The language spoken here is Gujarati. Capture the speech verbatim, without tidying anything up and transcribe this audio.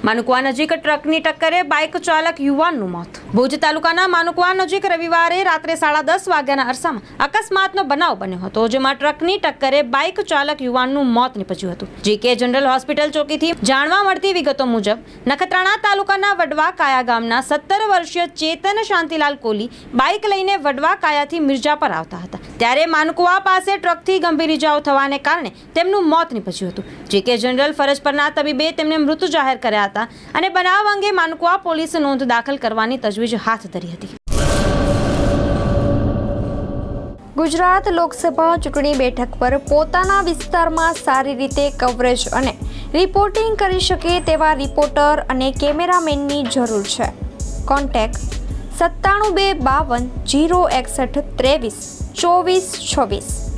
માનુકવા નજીક ટ્રકની ટક્કરે બાઇક ચાલક યુવાનનું મોત। ભુજ તાલુકાના માનુકવા નજીક રવિવારે રાત્રે સાડા દસ વાગ્યાના અરસામાં અકસ્માતનો બનાવ બન્યો હતો, જેમાં ટ્રકની ટક્કરે બાઇક ચાલક યુવાનનું મોત નીપજ્યું હતું। જીકે જનરલ હોસ્પિટલ ચોકીથી જાણવા મળતી વિગતો મુજબ નખત્રાણા તાલુકાના વડવા કાયા ગામના સત્તર વર્ષીય ચેતન શાંતિલાલ કોલી બાઇક લઈને વડવા કાયાથી મિર્જાપર આવતા હતા, ત્યારે માનુકવા પાસે ટ્રકથી ગંભીર ઇજાઓ થવાને કારણે તેમનું મોત નીપજ્યું હતું। જીકે જનરલ ફરજ પરના તબીબે તેમને મૃત જાહેર કર્યા હતા અને બનાવ અંગે માનુકવા પોલીસ નોંધ દાખલ કરવાની તજવીજ હાથ ધરી હતી। ગુજરાત લોકસભા ચૂંટણી બેઠક પર પોતાના વિસ્તારમાં સારી રીતે કવરેજ અને રિપોર્ટિંગ કરી શકે તેવા રિપોર્ટર અને કેમેરામેનની જરૂર છે। કોન્ટેક્ટ સત્તાણું બે બાવન જીરો એકસઠ ત્રેવીસ ચોવીસ છવ્વીસ।